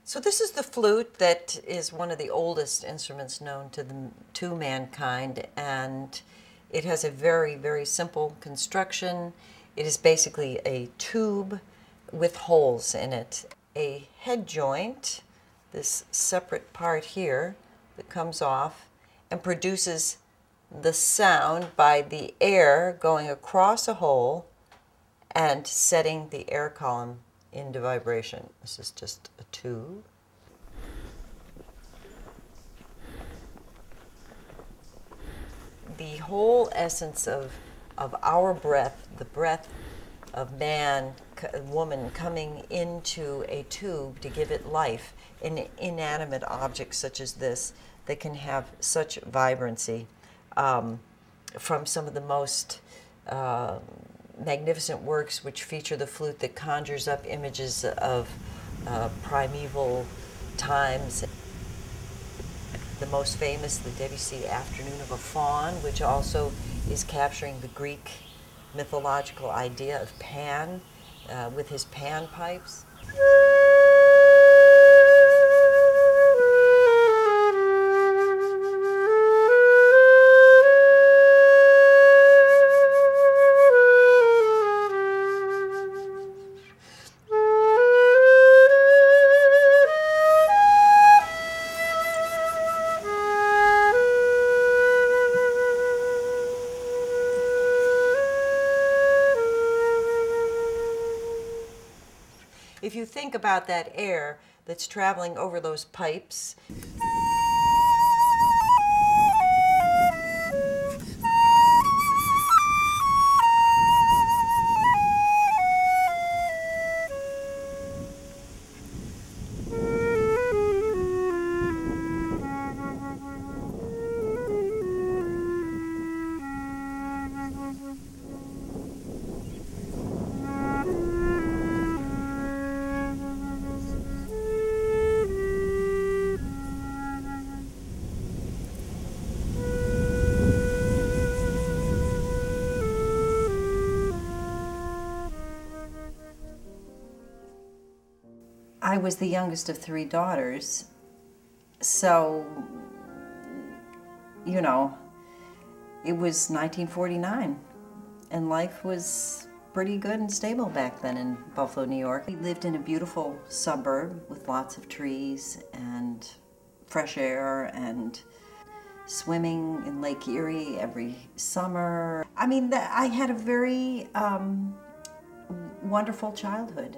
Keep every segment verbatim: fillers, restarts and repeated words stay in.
So this is the flute that is one of the oldest instruments known to, the, to mankind, and it has a very, very simple construction. It is basically a tube with holes in it. A head joint, this separate part here that comes off and produces the sound by the air going across a hole and setting the air column into vibration. This is just a tube. The whole essence of, of our breath, the breath of man, woman coming into a tube to give it life, an inanimate object such as this that can have such vibrancy, um, from some of the most uh, magnificent works which feature the flute that conjures up images of uh, primeval times. The most famous, the Debussy Afternoon of a Faun, which also is capturing the Greek mythological idea of Pan uh, with his pan pipes. If you think about that air that's traveling over those pipes, I was the youngest of three daughters, so, you know, it was nineteen forty-nine, and life was pretty good and stable back then in Buffalo, New York. We lived in a beautiful suburb with lots of trees and fresh air and swimming in Lake Erie every summer. I mean, I had a very um, wonderful childhood.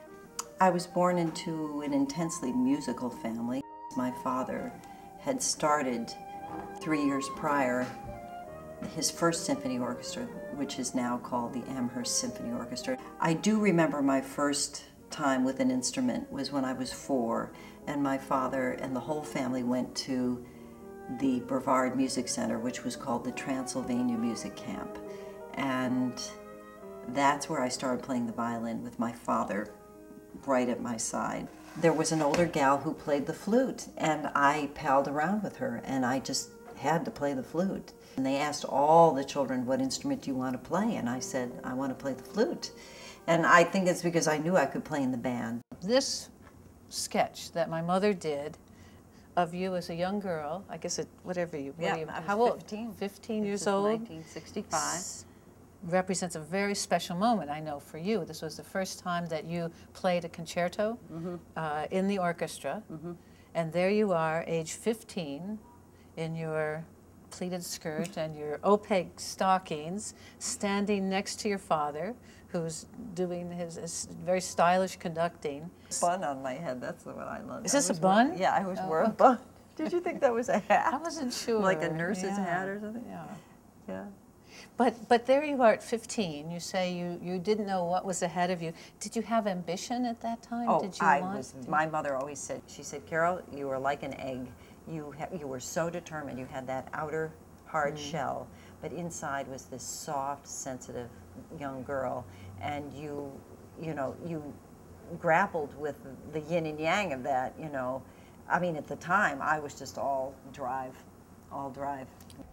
I was born into an intensely musical family. My father had started three years prior his first symphony orchestra, which is now called the Amherst Symphony Orchestra. I do remember my first time with an instrument was when I was four, and my father and the whole family went to the Brevard Music Center, which was called the Transylvania Music Camp. And that's where I started playing the violin with my father right at my side. There was an older gal who played the flute, and I palled around with her, and I just had to play the flute. And they asked all the children, what instrument do you want to play? And I said, I want to play the flute. And I think it's because I knew I could play in the band. This sketch that my mother did of you as a young girl, I guess it, whatever you, yeah, what you I was how old? fifteen. fifteen This years is old. nineteen sixty-five. Represents a very special moment, I know, for you. This was the first time that you played a concerto mm-hmm. uh, in the orchestra, mm-hmm. and there you are, age fifteen, in your pleated skirt and your opaque stockings, standing next to your father, who's doing his, his very stylish conducting. Bun on my head, that's what I love. Is this a bun? Wear, yeah, I always oh, wore a okay. bun. Did you think that was a hat? I wasn't sure. Like a nurse's yeah. hat or something? Yeah. Yeah. But, but there you are at fifteen. You say you, you didn't know what was ahead of you. Did you have ambition at that time? Oh, Did you I want was, to? my mother always said, she said, Carol, you were like an egg. You, ha you were so determined. You had that outer hard mm. shell, but inside was this soft, sensitive young girl. And you, you know, you grappled with the yin and yang of that, you know. I mean, at the time, I was just all drive, all drive.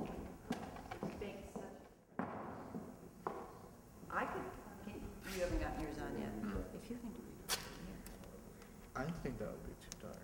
I could, can, you haven't gotten yours on yet. No. If you can do it. I think that would be too dark.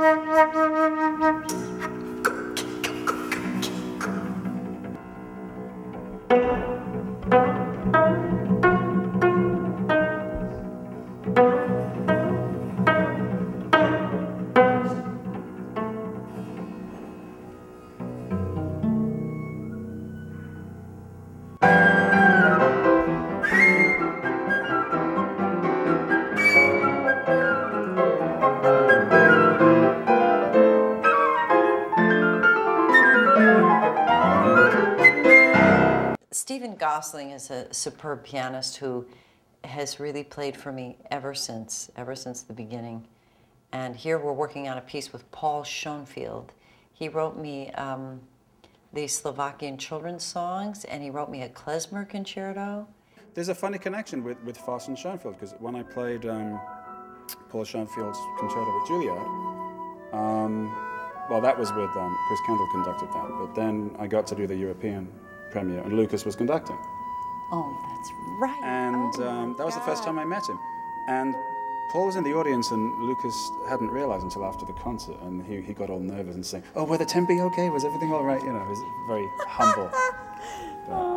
Stephen Gosling is a superb pianist who has really played for me ever since, ever since the beginning. And here we're working on a piece with Paul Schoenfield. He wrote me um, the Slovakian children's songs, and he wrote me a klezmer concerto. There's a funny connection with, with Foss and Schoenfield, because when I played um, Paul Schoenfield's concerto with Juilliard, um, well, that was with um, Chris Kendall conducted that, but then I got to do the European premiere, and Lucas was conducting. Oh, that's right. And oh um, that was God. the first time I met him. And Paul was in the audience, and Lucas hadn't realized until after the concert, and he, he got all nervous and saying, "Oh, were the tempi okay? Was everything all right?" You know, he was very humble. But,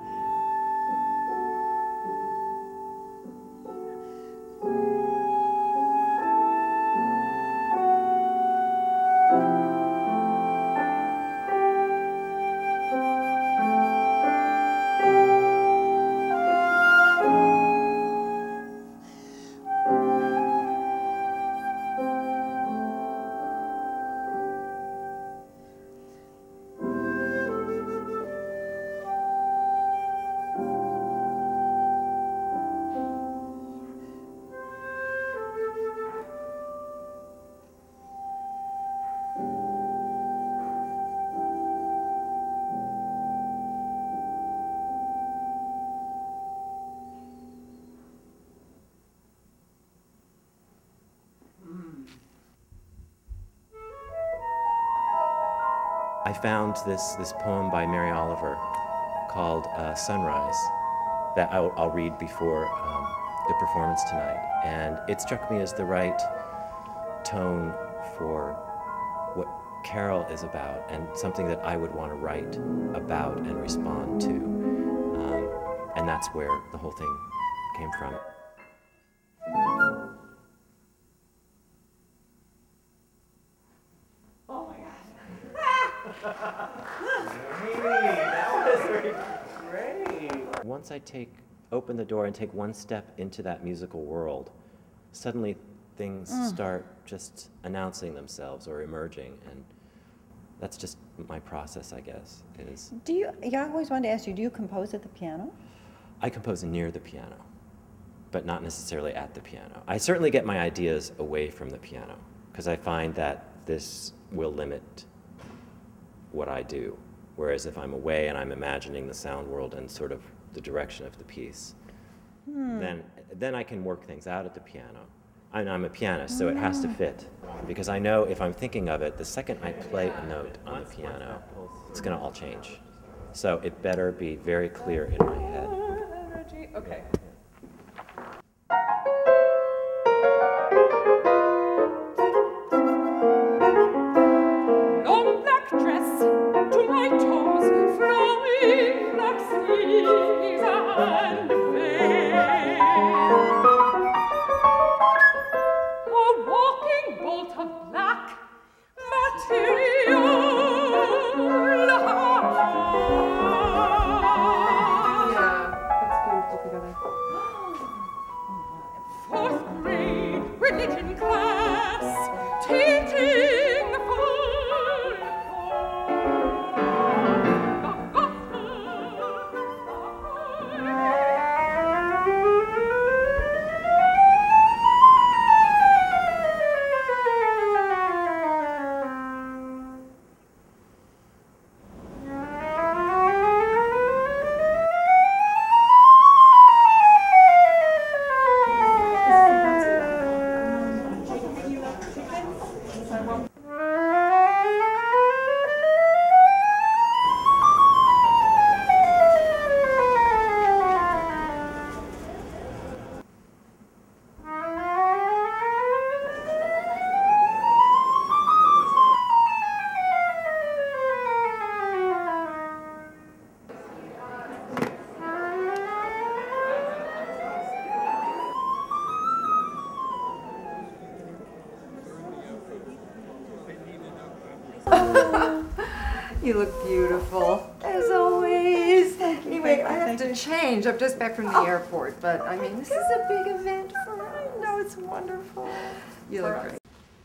I found this, this poem by Mary Oliver called uh, Sunrise that I'll, I'll read before um, the performance tonight. And it struck me as the right tone for what Carol is about, and something that I would want to write about and respond to. Um, and that's where the whole thing came from. Once I take, open the door and take one step into that musical world, suddenly things mm. start just announcing themselves or emerging, and that's just my process, I guess, is... Do you, yeah, I always wanted to ask you, do you compose at the piano? I compose near the piano, but not necessarily at the piano. I certainly get my ideas away from the piano, because I find that this will limit what I do. Whereas if I'm away and I'm imagining the sound world and sort of the direction of the piece, hmm. then, then I can work things out at the piano. And I'm a pianist, so it has to fit. Because I know if I'm thinking of it, the second I play a note on the piano, it's going to all change. So it better be very clear in my head. Okay. Long black dress to my toes, flowing black sleeves and veil. A walking bolt of black material. Fourth grade religion class, teaching full the gospel. You look beautiful, as always. Thank you. Anyway, I have to change. I'm just back from the airport, but I mean, this is a big event for us. I know, it's wonderful. You look great.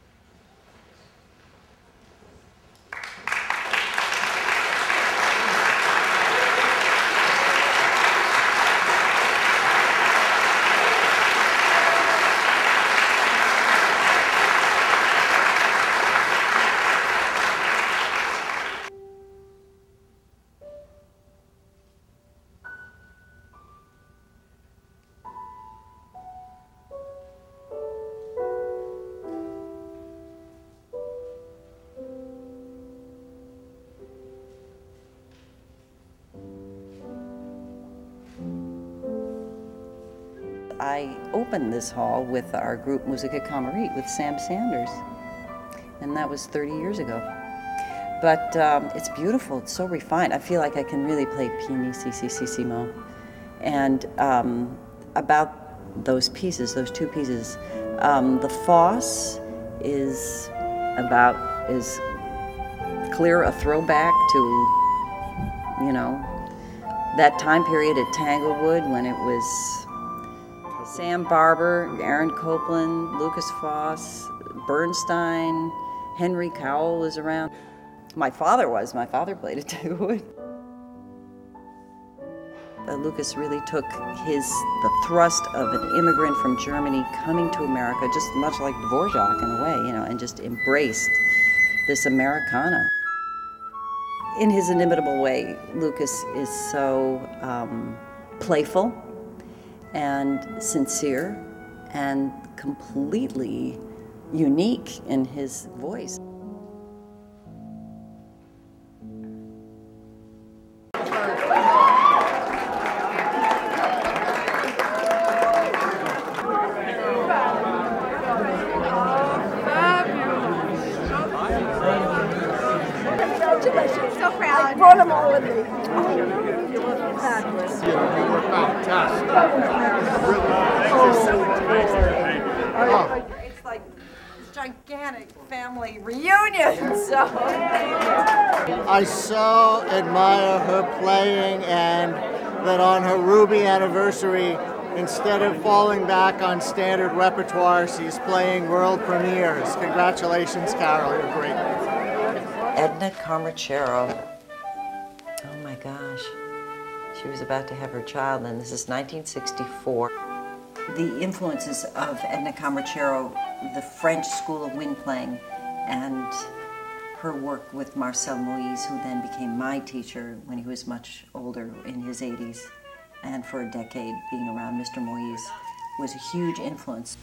I opened this hall with our group Musica Camerite with Sam Sanders, and that was thirty years ago. But um, it's beautiful, it's so refined. I feel like I can really play pianissimo. And um, about those pieces, those two pieces, um, the Fosse is about, is clear a throwback to, you know, that time period at Tanglewood when it was Sam Barber, Aaron Copland, Lucas Fosse, Bernstein, Henry Cowell was around. My father was. My father played at Tanglewood. Uh, Lucas really took his the thrust of an immigrant from Germany coming to America, just much like Dvorak in a way, you know, and just embraced this Americana. In his inimitable way, Lucas is so um, playful and sincere and completely unique in his voice. Congratulations. So proud. I brought them all with me. Oh, you look fabulous. You were fantastic. Oh, it's like this gigantic family reunion. So. I so admire her playing, and that on her Ruby anniversary, instead of falling back on standard repertoire, she's playing world premieres. Congratulations, Carol. You're great. Edna Carmachero. Oh my gosh. She was about to have her child, and this is nineteen sixty-four. The influences of Edna Carmachero, the French school of wind playing, and her work with Marcel Moïse, who then became my teacher when he was much older, in his eighties, and for a decade being around Mister Moïse, was a huge influence.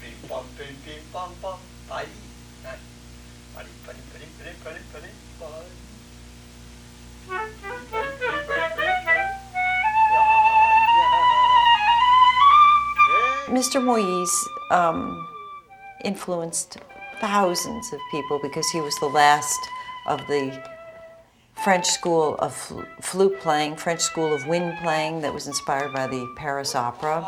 Mister Moïse um, influenced thousands of people because he was the last of the French school of fl flute playing, French school of wind playing that was inspired by the Paris Opera.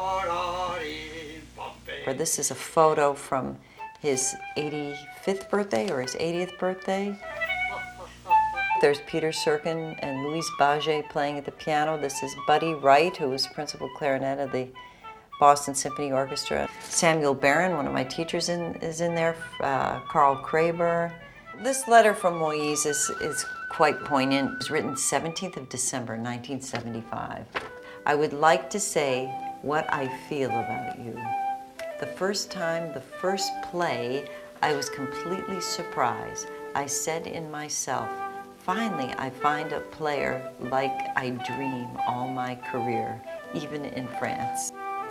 This is a photo from his eighty-fifth birthday or his eightieth birthday. There's Peter Serkin and Louise Baget playing at the piano. This is Buddy Wright, who was principal clarinet of the Boston Symphony Orchestra. Samuel Barron, one of my teachers, in, is in there. Uh, Carl Kraber. This letter from Moïse is, is quite poignant. It was written seventeenth of December, nineteen seventy-five. I would like to say what I feel about you. The first time, the first play, I was completely surprised. I said in myself, finally I find a player like I dream all my career, even in France.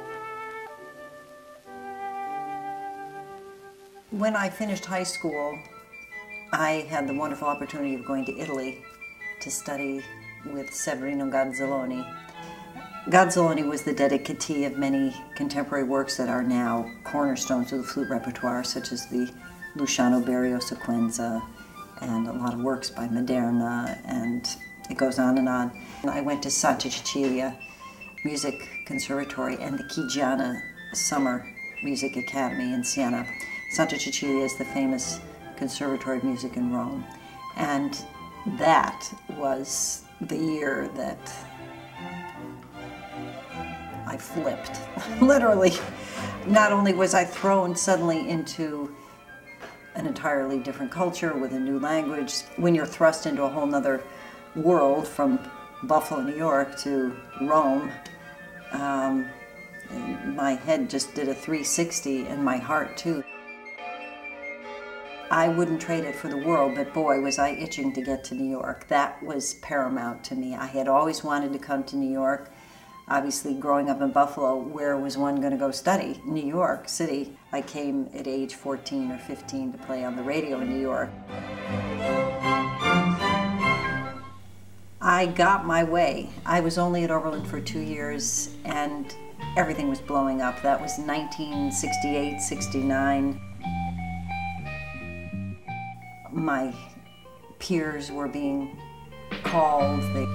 When I finished high school, I had the wonderful opportunity of going to Italy to study with Severino Gazzoloni. Gazzoloni was the dedicatee of many contemporary works that are now cornerstones of the flute repertoire, such as the Luciano Berio Sequenza and a lot of works by Maderna, and it goes on and on. And I went to Santa Cecilia Music Conservatory and the Chigiana Summer Music Academy in Siena. Santa Cecilia is the famous Conservatory of Music in Rome. And that was the year that I flipped, literally. Not only was I thrown suddenly into an entirely different culture with a new language, when you're thrust into a whole nother world from Buffalo, New York to Rome, um, my head just did a three sixty, and my heart too. I wouldn't trade it for the world, but boy, was I itching to get to New York. That was paramount to me. I had always wanted to come to New York. Obviously, growing up in Buffalo, where was one going to go study? New York City. I came at age fourteen or fifteen to play on the radio in New York. I got my way. I was only at Oberlin for two years, and everything was blowing up. That was nineteen sixty-eight, sixty-nine. My peers were being called. They,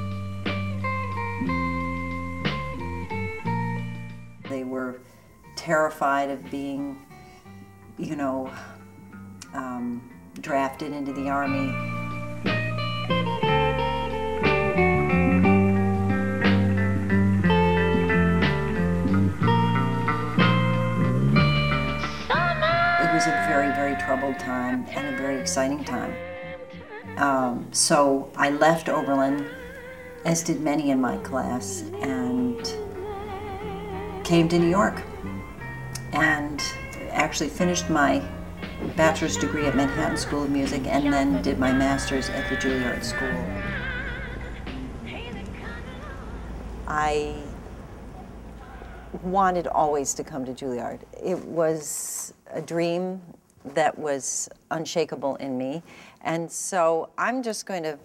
they were terrified of being, you know, um, drafted into the Army. It was a very, very troubled time and a very exciting time. Um, so I left Oberlin, as did many in my class, and came to New York and actually finished my bachelor's degree at Manhattan School of Music and then did my master's at the Juilliard School. I wanted always to come to Juilliard. It was a dream that was unshakable in me, and so I'm just going to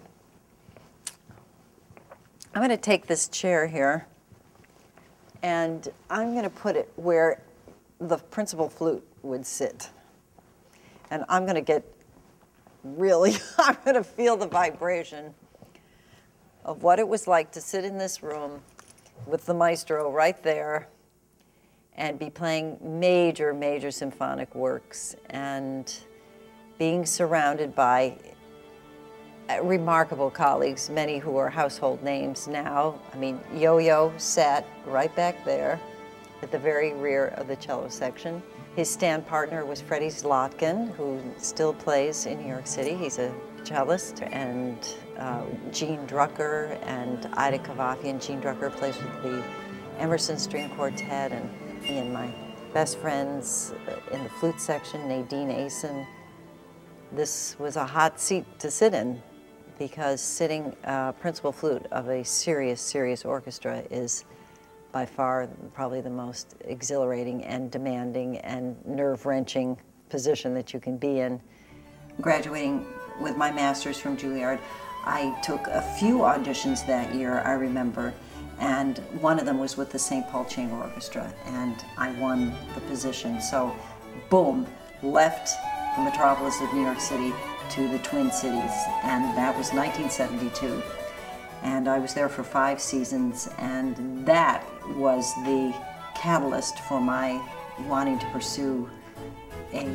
I'm going to take this chair here and I'm going to put it where the principal flute would sit. And I'm going to get really, I'm going to feel the vibration of what it was like to sit in this room with the maestro right there and be playing major, major symphonic works and being surrounded by remarkable colleagues, many who are household names now. I mean, Yo-Yo sat right back there at the very rear of the cello section. His stand partner was Freddie Zlotkin, who still plays in New York City. He's a cellist, and uh, Gene Drucker and Ida Kavafian. Gene Drucker plays with the Emerson String Quartet, and me and my best friends in the flute section, Nadine Asen. This was a hot seat to sit in, because sitting uh, principal flute of a serious, serious orchestra is by far probably the most exhilarating and demanding and nerve-wrenching position that you can be in. Graduating with my master's from Juilliard, I took a few auditions that year, I remember, and one of them was with the Saint Paul Chamber Orchestra, and I won the position. So, boom, left the metropolis of New York City to the Twin Cities, and that was nineteen seventy-two. And I was there for five seasons, and that was the catalyst for my wanting to pursue a,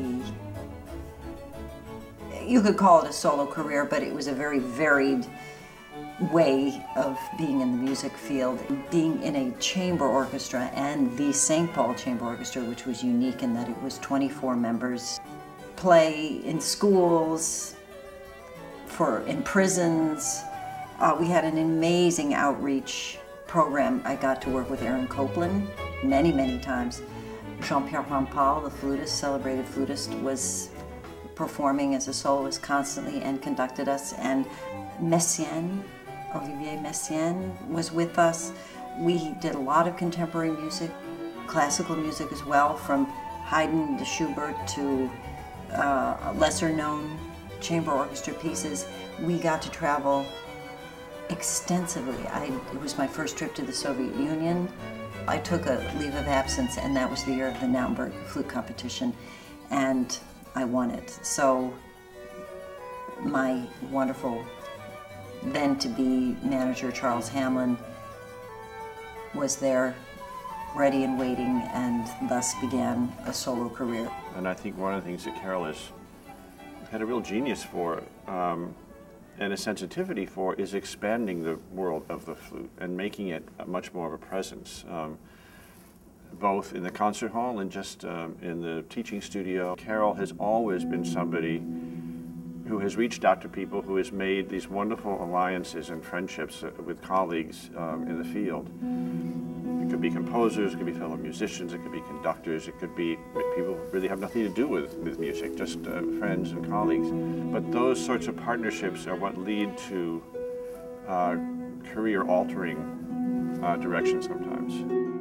you could call it a solo career, but it was a very varied way of being in the music field. Being in a chamber orchestra, and the Saint Paul Chamber Orchestra, which was unique in that it was twenty-four members, play in schools, for in prisons. Uh, we had an amazing outreach program. I got to work with Aaron Copland many, many times. Jean-Pierre Rampal, the flutist, celebrated flutist, was performing as a soloist constantly and conducted us. And Messiaen, Olivier Messiaen, was with us. We did a lot of contemporary music, classical music as well, from Haydn to Schubert to uh, lesser-known chamber orchestra pieces. We got to travel extensively. I, it was my first trip to the Soviet Union. I took a leave of absence, and that was the year of the Naumburg flute competition, and I won it. So my wonderful then-to-be manager, Charles Hamlin, was there ready and waiting, and thus began a solo career. And I think one of the things that Carol has had a real genius for um, and a sensitivity for is expanding the world of the flute and making it much more of a presence, um, both in the concert hall and just um, in the teaching studio. Carol has always been somebody who has reached out to people, who has made these wonderful alliances and friendships uh, with colleagues um, in the field. It could be composers, it could be fellow musicians, it could be conductors, it could be people who really have nothing to do with, with music, just uh, friends and colleagues. But those sorts of partnerships are what lead to uh, career-altering uh, directions sometimes.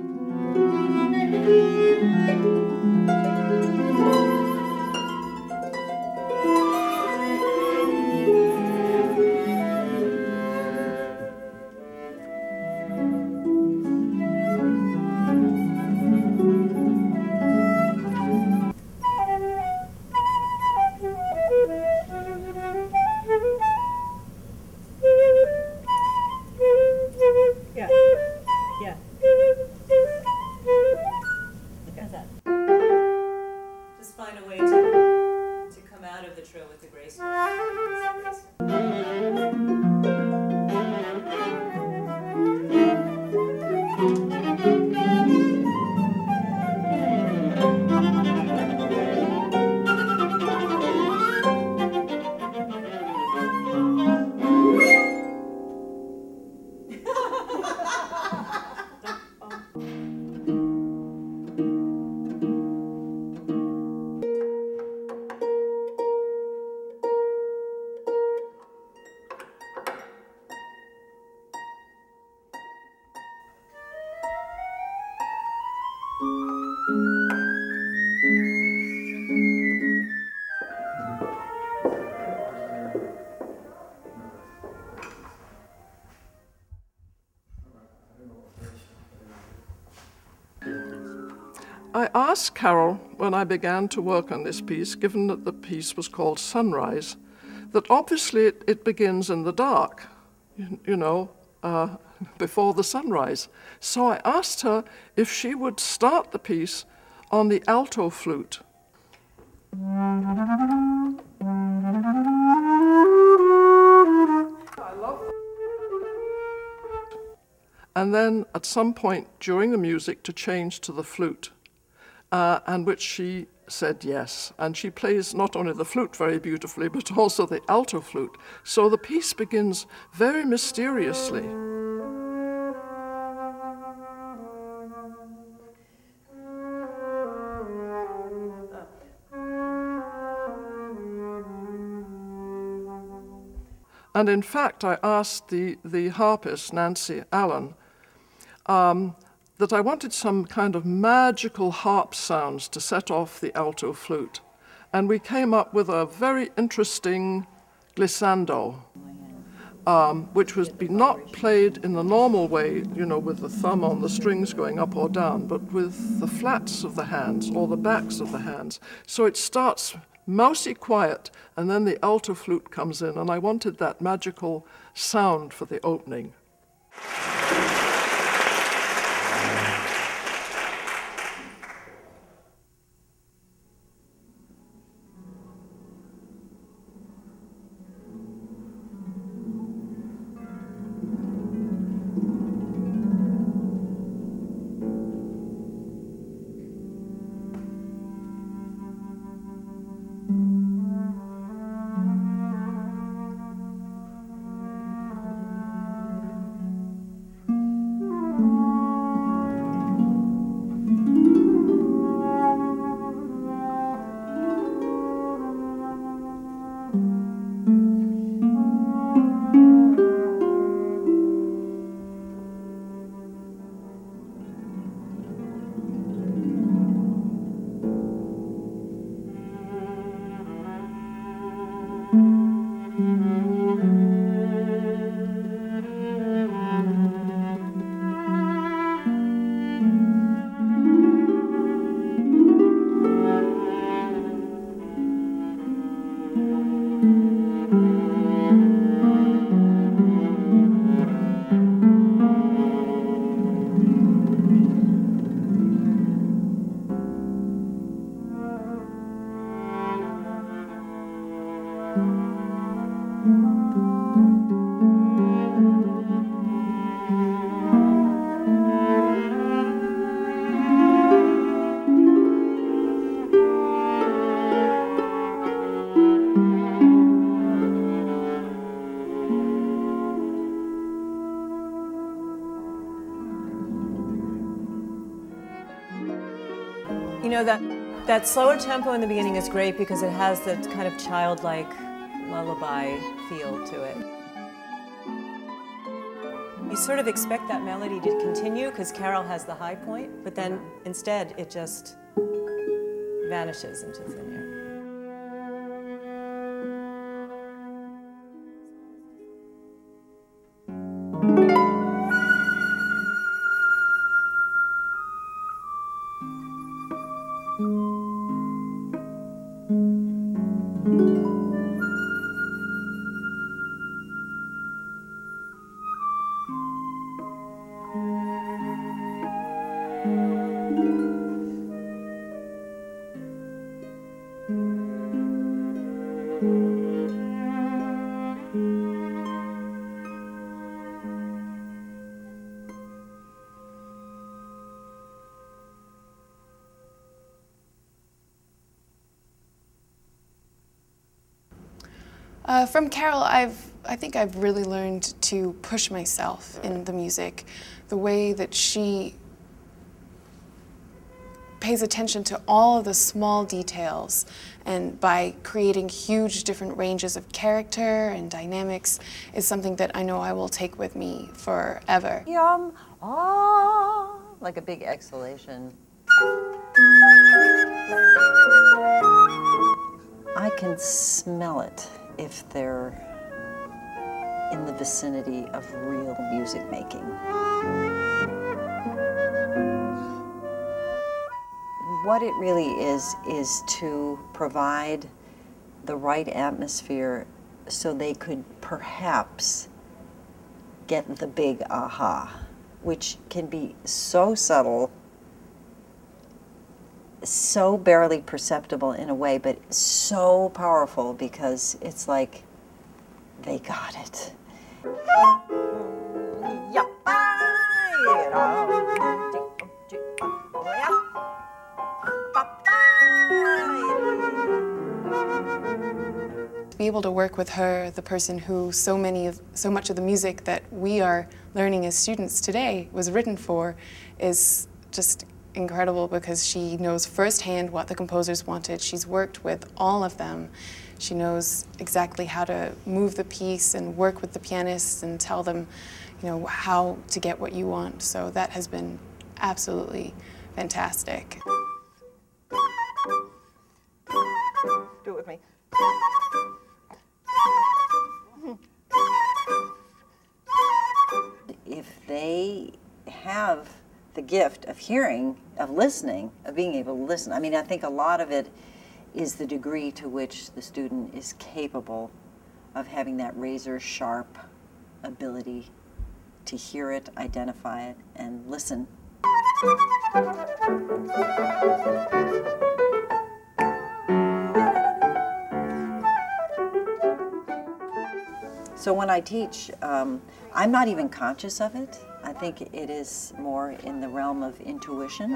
I asked Carol, when I began to work on this piece, given that the piece was called Sunrise, that obviously it, it begins in the dark, you, you know, uh, before the sunrise. So I asked her if she would start the piece on the alto flute. I love that. And then at some point during the music to change to the flute. Uh, and which she said yes. And she plays not only the flute very beautifully, but also the alto flute. So the piece begins very mysteriously. And in fact, I asked the, the harpist, Nancy Allen, um, that I wanted some kind of magical harp sounds to set off the alto flute. And we came up with a very interesting glissando, um, which was be not played in the normal way, you know, with the thumb on the strings going up or down, but with the flats of the hands or the backs of the hands. So it starts mousy quiet, and then the alto flute comes in, and I wanted that magical sound for the opening. know, that, that slower tempo in the beginning is great because it has that kind of childlike lullaby feel to it. You sort of expect that melody to continue because Carol has the high point, but then instead it just vanishes into thin air. Uh, from Carol, I've, I think I've really learned to push myself in the music. The way that she pays attention to all of the small details, and by creating huge different ranges of character and dynamics is something that I know I will take with me forever. Yum, ah, like a big exhalation. I can smell it if they're in the vicinity of real music making. What it really is, is to provide the right atmosphere so they could perhaps get the big aha, which can be so subtle, so barely perceptible in a way, but so powerful because it's like they got it. To be able to work with her, the person who so many of, so much of the music that we are learning as students today was written for, is just incredible because she knows firsthand what the composers wanted. She's worked with all of them. She knows exactly how to move the piece and work with the pianists and tell them, you know, how to get what you want. So that has been absolutely fantastic. Do it with me. If they have the gift of hearing, of listening, of being able to listen, I mean, I think a lot of it is the degree to which the student is capable of having that razor sharp ability to hear it, identify it, and listen. So when I teach, um, I'm not even conscious of it. I think it is more in the realm of intuition.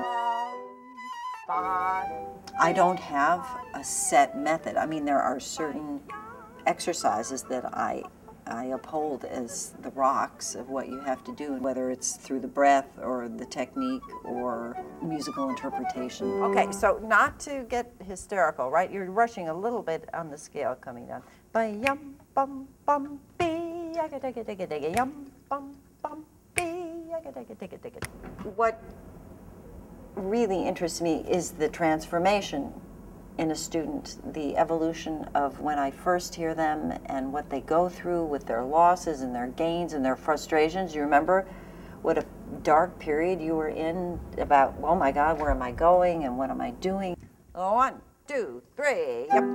I don't have a set method. I mean, there are certain exercises that I, I uphold as the rocks of what you have to do, whether it's through the breath or the technique or musical interpretation. Okay, so not to get hysterical, right? You're rushing a little bit on the scale coming down. Ba-yum, bum, bum, bee, yum, bum, bum, bee, what really interests me is the transformation in a student, the evolution of when I first hear them and what they go through with their losses and their gains and their frustrations. You remember what a dark period you were in about, oh my God, where am I going and what am I doing? One, two, three, yep.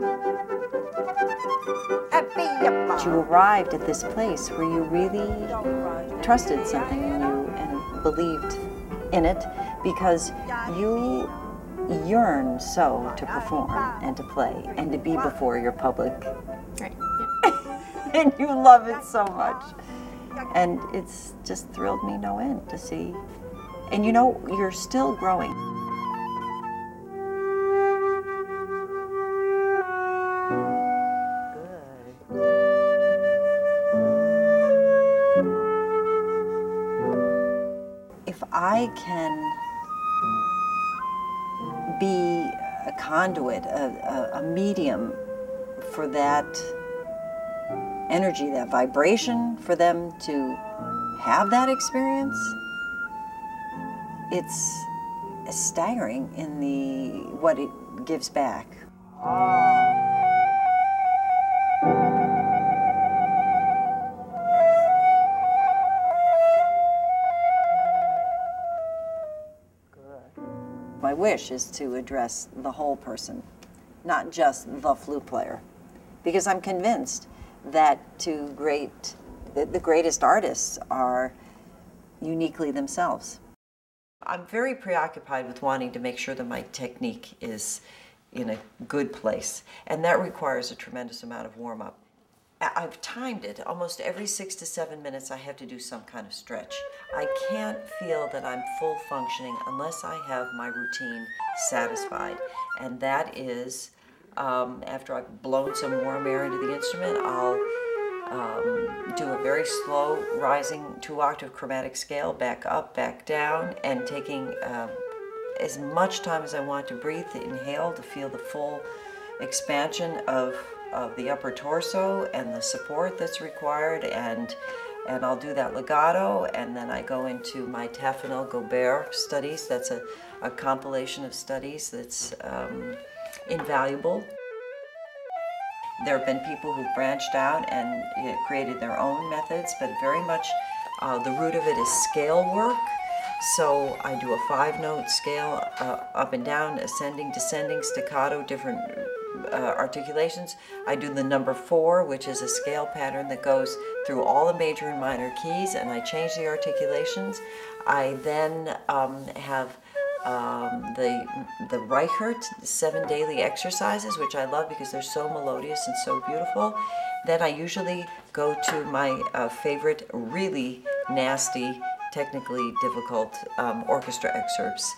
Happy, yep. But you arrived at this place where you really trusted something in you and believed in it because you yearn so to perform and to play and to be before your public. Right. Yeah. And you love it so much. And it's just thrilled me no end to see. And you know, you're still growing. If I can be conduit, a, a, a medium for that energy, that vibration, for them to have that experience. It's staggering in the what it gives back. My wish is to address the whole person, not just the flute player, because I'm convinced that to great, the, the greatest artists are uniquely themselves. I'm very preoccupied with wanting to make sure that my technique is in a good place, and that requires a tremendous amount of warm-up. I've timed it. Almost every six to seven minutes I have to do some kind of stretch. I can't feel that I'm full functioning unless I have my routine satisfied. And that is, um, after I've blown some warm air into the instrument, I'll um, do a very slow rising two-octave chromatic scale, back up, back down, and taking uh, as much time as I want to breathe, to inhale, to feel the full expansion of of the upper torso and the support that's required, and and I'll do that legato, and then I go into my Tafanel Gobert studies. That's a, a compilation of studies that's um, invaluable. There have been people who've branched out and uh, created their own methods, but very much uh, the root of it is scale work. So I do a five-note scale, uh, up and down, ascending, descending, staccato, different Uh, articulations. I do the number four, which is a scale pattern that goes through all the major and minor keys, and I change the articulations. I then um, have um, the, the Reichert seven daily exercises, which I love because they're so melodious and so beautiful. Then I usually go to my uh, favorite, really nasty, technically difficult um, orchestra excerpts.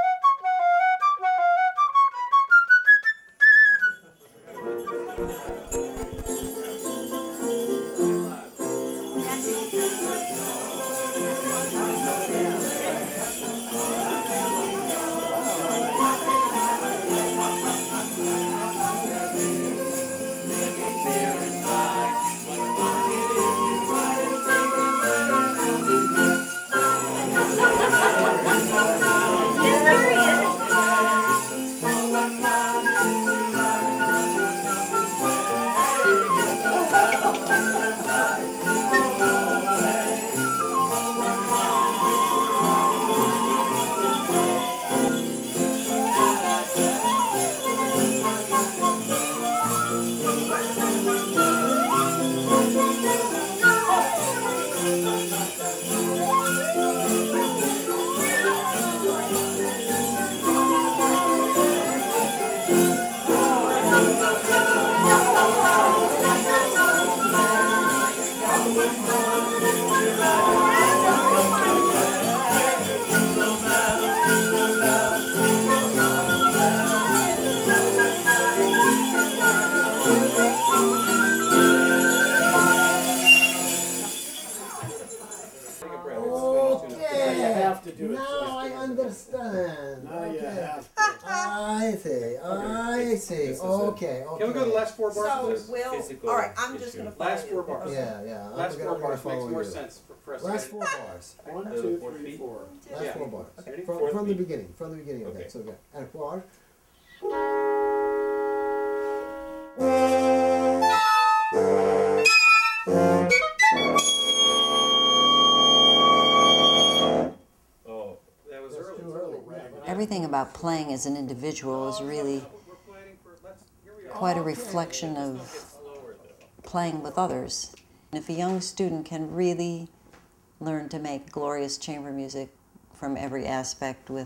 Now I understand. Now you have to. I see. I see. Okay. Okay. Can we go to the last four bars? So we'll. All right. I'm just going to follow last four bars. Yeah, yeah. Last I'm four gonna, bars gonna makes more you. sense for, for us. Last four bars. One, two, three, four. Last yeah. four bars. Okay. From, from the beginning. From the beginning of okay. that. So okay. And four. Oh, that was early. Too early. Everything about playing as an individual is really quite a reflection of playing with others. If a young student can really learn to make glorious chamber music from every aspect with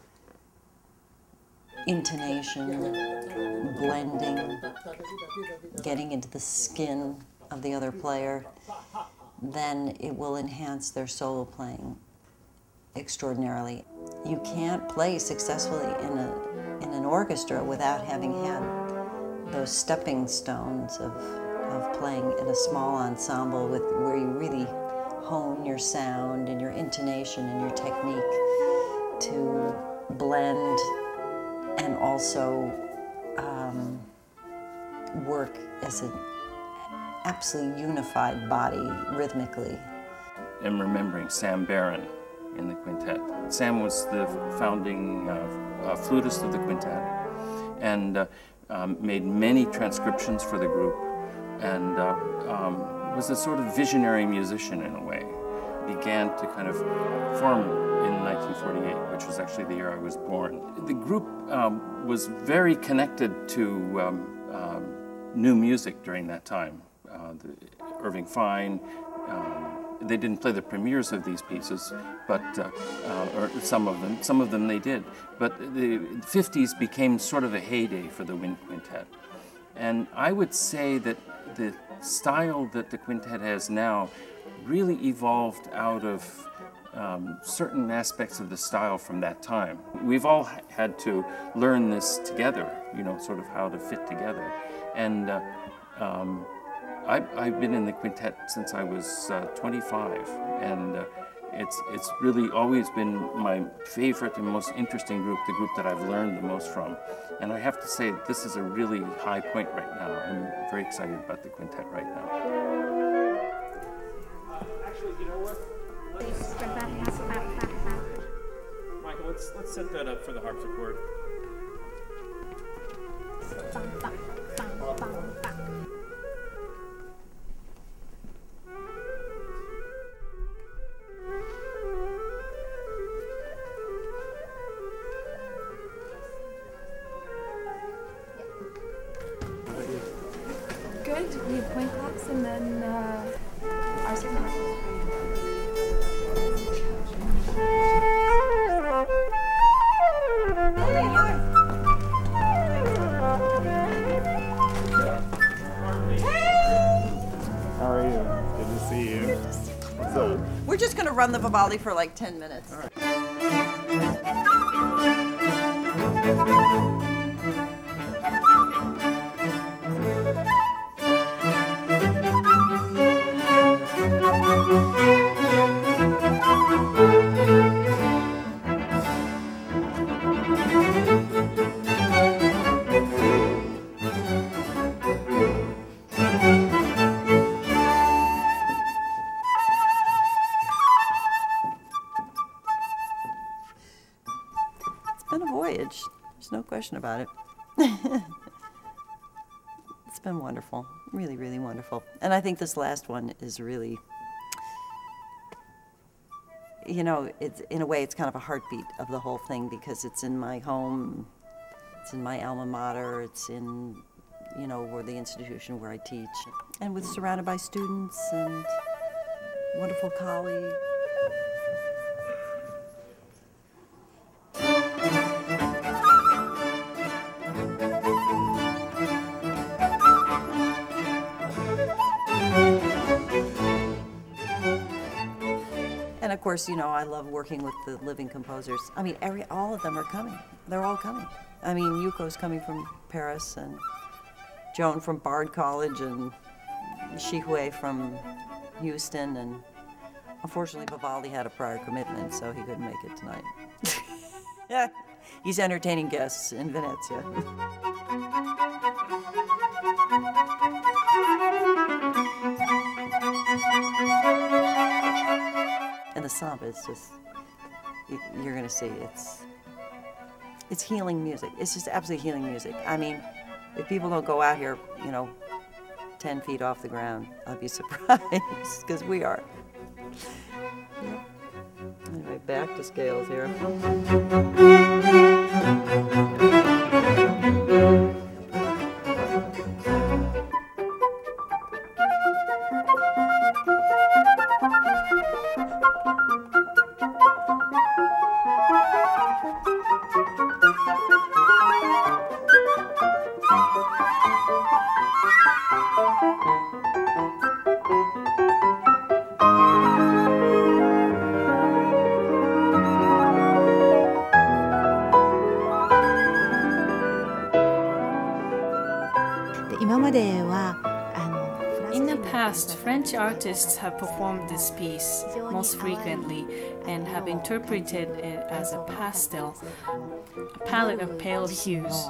intonation, blending, getting into the skin of the other player, then it will enhance their solo playing extraordinarily. You can't play successfully in, a, in an orchestra without having had those stepping stones of, of playing in a small ensemble with, where you really hone your sound and your intonation and your technique to blend and also um, work as an absolutely unified body rhythmically. I'm remembering Sam Barron in the quintet. Sam was the founding uh, uh, flutist of the quintet and uh, um, made many transcriptions for the group, and uh, um, was a sort of visionary musician in a way. Began to kind of form in nineteen forty-eight, which was actually the year I was born. The group um, was very connected to um, um, new music during that time. Uh, the Irving Fine, um, they didn't play the premieres of these pieces, but uh, uh, or some of them, some of them they did. But the fifties became sort of a heyday for the wind quintet, and I would say that the style that the quintet has now really evolved out of um, certain aspects of the style from that time. We've all had to learn this together, you know, sort of how to fit together. And uh, um, I, I've been in the quintet since I was uh, twenty-five, and uh, it's, it's really always been my favorite and most interesting group, the group that I've learned the most from. And I have to say, this is a really high point right now. I'm very excited about the quintet right now. Actually, you know what? Let's, Michael, let's let's set that up for the harpsichord. Good. We have point clocks and then uh, our signal. How are you? Good to see you. What's up? We're just going to run the Vivaldi for like ten minutes. All right. There's no question about it. It's been wonderful, really, really wonderful. And I think this last one is really, you know, it's, in a way it's kind of a heartbeat of the whole thing, because it's in my home, it's in my alma mater, it's in, you know, where the institution where I teach, and with surrounded by students and wonderful colleagues. And of course, you know, I love working with the living composers. I mean, every, all of them are coming. They're all coming. I mean, Yuko's coming from Paris, and Joan from Bard College, and Shihui from Houston, and unfortunately Vivaldi had a prior commitment, so he couldn't make it tonight. Yeah, he's entertaining guests in Venezia. And the samba is just, you're gonna see, it's, it's healing music. It's just absolutely healing music. I mean, if people don't go out here, you know, ten feet off the ground, I'll be surprised, because we are. Yeah. Anyway, back to scales here. past, French artists have performed this piece most frequently and have interpreted it as a pastel, a palette of pale hues.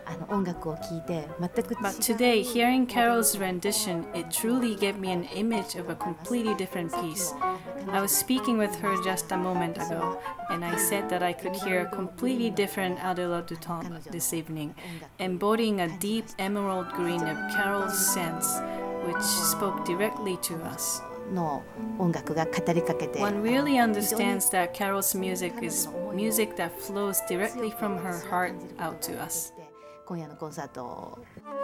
But today, hearing Carol's rendition, it truly gave me an image of a completely different piece. I was speaking with her just a moment ago, and I said that I could hear a completely different Adela du Temps this evening, embodying a deep emerald green of Carol's sense, which spoke directly to us. One really understands that Carol's music is music that flows directly from her heart out to us. 今夜のコンサート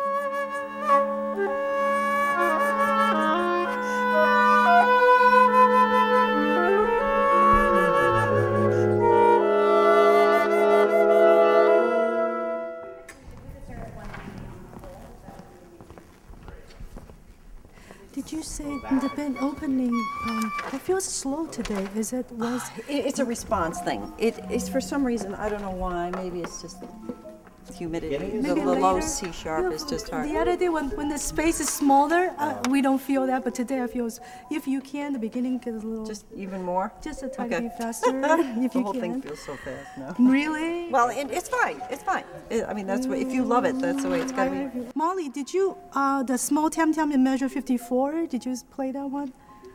Did you say the band opening, um, it feels slow today, is it? Was It's a response thing. It is for some reason, I don't know why, maybe it's just humidity. The, the low C sharp Yeah, is just hard. The other day when, when the space is smaller, uh, we don't feel that, but today I feel, if you can, the beginning gets a little... Just even more? Just a tiny Okay. bit faster, if The you whole can. thing feels so fast now. Really? Well, it, it's fine. It's fine. It, I mean, that's what, if you love it, that's the way it's got to be. Molly, did you, uh, the small tam tam in measure fifty-four, did you play that one?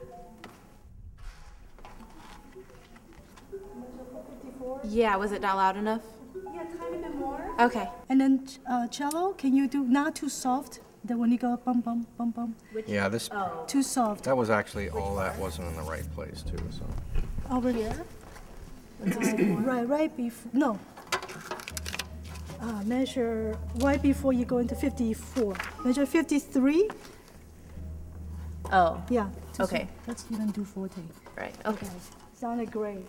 Yeah, was it not loud enough? Yeah, a tiny bit more. Okay. And then uh, cello, can you do not too soft? That when you go bum bum bum bum. Yeah, this. Too soft. That was actually all that wasn't in the right place too. So. Over here. Uh, right, right before. No. Uh, measure right before you go into fifty-four. Measure fifty-three. Oh. Yeah. too Okay. soft. Let's even do forte. Right. Okay. Sounded great.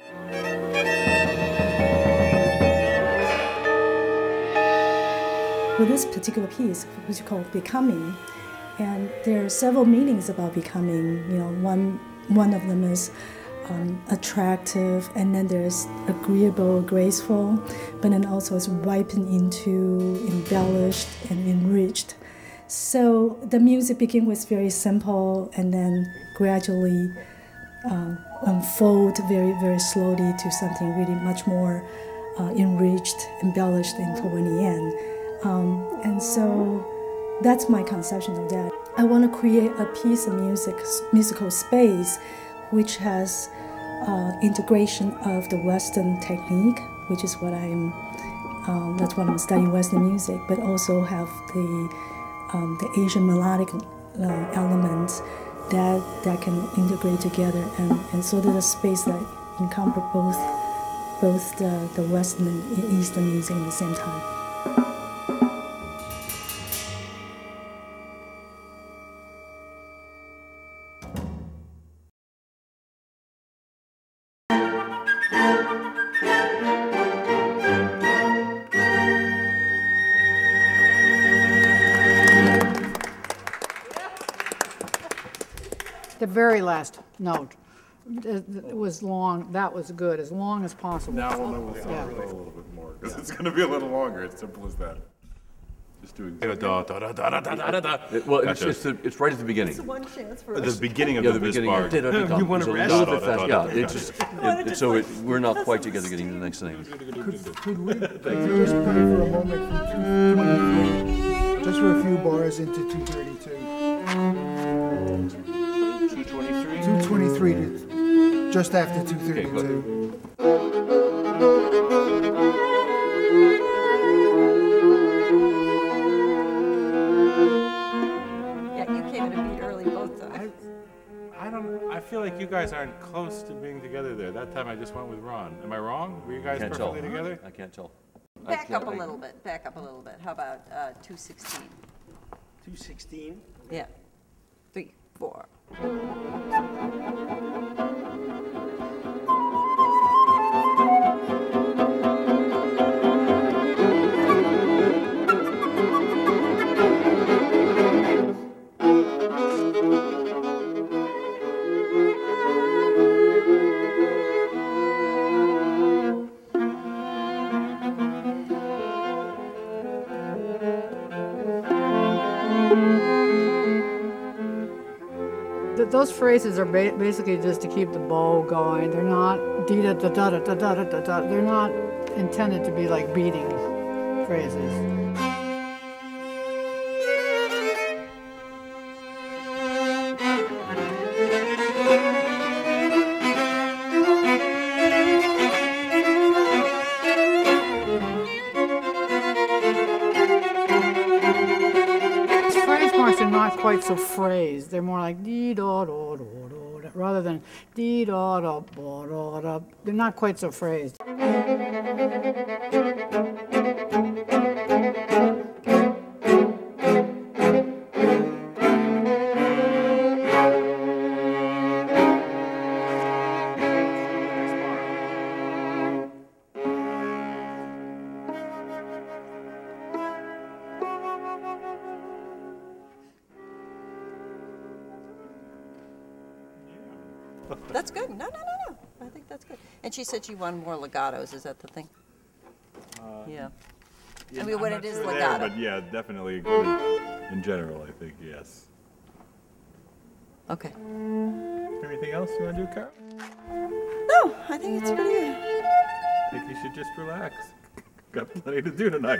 For this particular piece, which is called Becoming, and there are several meanings about becoming. You know, one one of them is um, attractive, and then there's agreeable, graceful, but then also it's ripened into embellished and enriched. So the music begins with very simple, and then gradually uh, unfold very, very slowly to something really much more uh, enriched, embellished in toward the end. Um, and so that's my conception of that. I want to create a piece of music, musical space, which has uh, integration of the Western technique, which is what I'm, um, that's what I'm studying, Western music, but also have the um, the Asian melodic uh, elements that that can integrate together, and, and so there's a space that encompasses both both the, the Western and Eastern music at the same time. The very last note. It it was long, that was good, as long as possible. Now we'll know we'll Yeah. a little bit more, because it's going to be a little longer. It's simple as that. Just doing. Da, da, da, da, da, da, da, da. It- well, it's, Gotcha. it's, the, it's right at the beginning. It's one chance for At us. the beginning of yeah, the, the this beginning. bar. Da, da, da, da. You want It's to a rest? little Da, bit da, fast. da, Yeah, da, it's da. just, it, it- so it, we're not quite together getting to the next thing. Could, could we could we just play for a moment from two twenty-three, just for a few bars into two thirty-two? two twenty-three? two twenty-three to just after two thirty-two. Yeah, you came in a beat early both times. I don't. I feel like you guys aren't close to being together there. That time I just went with Ron. Am I wrong? Were you guys Can't perfectly tell. together? I can't tell. I Back can't- up a I- little bit, back up a little bit. How about uh, two sixteen? two sixteen? Yeah. Three, four. Th those phrases are ba basically just to keep the bow going. They're not dee da da da da da da da da. They're not intended to be like beating phrases. Not quite so phrased. They're more like dee da da da da rather than dee da da da da da. They're not quite so phrased. That's good. No, no, no, no. I think that's good. And she said she wanted more legatos. Is that the thing? Uh, yeah. yeah. I mean, I'm when not it is sure legato. there, but yeah, definitely good in, in general, I think, yes. Okay. Anything else you want to do, Carol? No, I think it's pretty good. I think you should just relax. Got plenty to do tonight.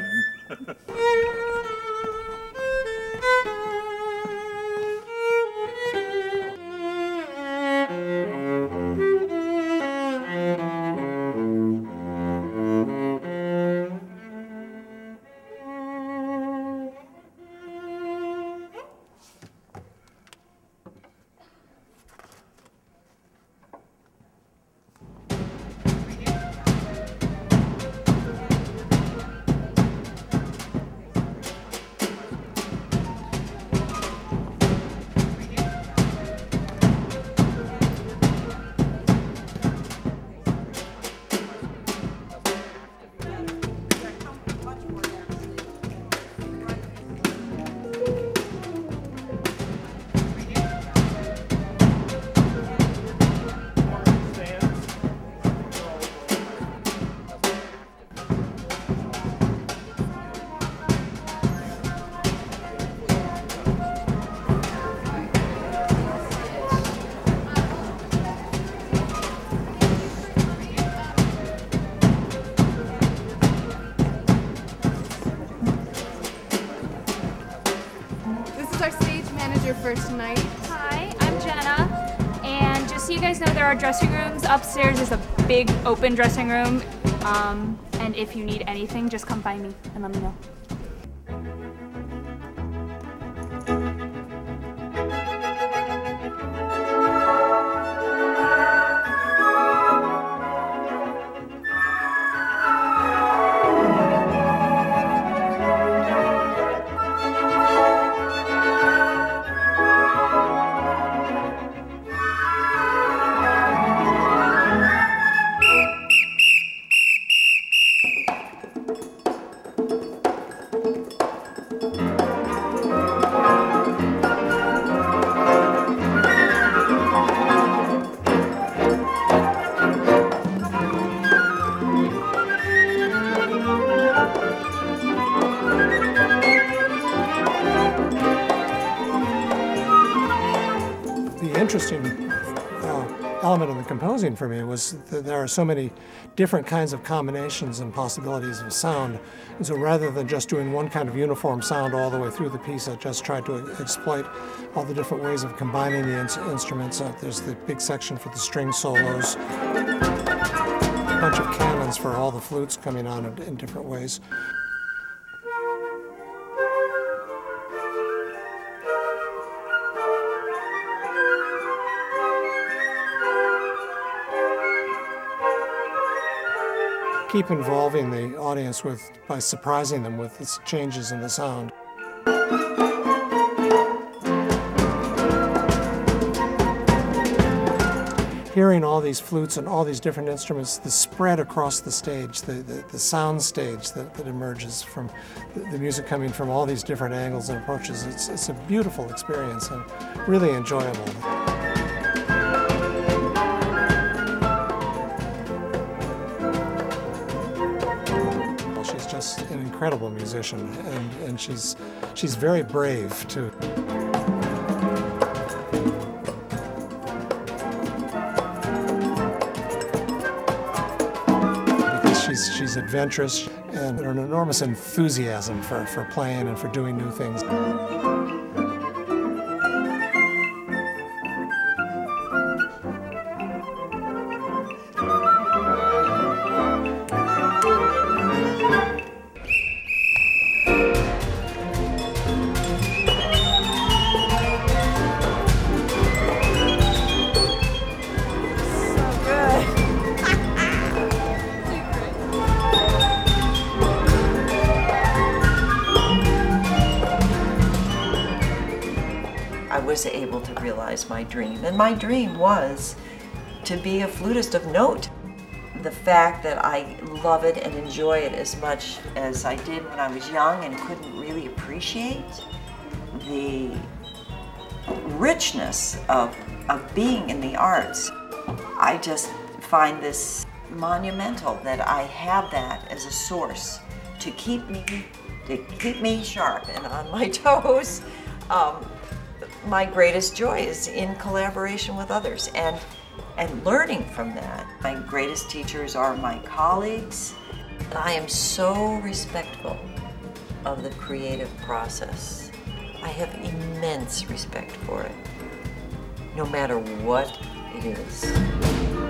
For tonight. Hi, I'm Jenna, and just so you guys know, there are dressing rooms upstairs. There's a big open dressing room, um, and if you need anything, just come find me and let me know. Interesting uh, element of the composing for me was that there are so many different kinds of combinations and possibilities of sound. And so rather than just doing one kind of uniform sound all the way through the piece, I just tried to exploit all the different ways of combining the in instruments. Uh, there's the big section for the string solos, a bunch of cannons for all the flutes coming on in, in different ways. Keep involving the audience with by surprising them with the changes in the sound. Hearing all these flutes and all these different instruments, the spread across the stage, the, the, the sound stage that, that emerges from the, the music coming from all these different angles and approaches, it's, it's a beautiful experience and really enjoyable. An incredible musician, and, and she's she's very brave too. She's, she's adventurous and an enormous enthusiasm for, for playing and for doing new things. I was able to realize my dream, and my dream was to be a flutist of note. The fact that I love it and enjoy it as much as I did when I was young and couldn't really appreciate the richness of, of being in the arts. I just find this monumental that I have that as a source to keep me, to keep me sharp and on my toes. Um, My greatest joy is in collaboration with others and, and learning from that. My greatest teachers are my colleagues. I am so respectful of the creative process. I have immense respect for it, no matter what it is.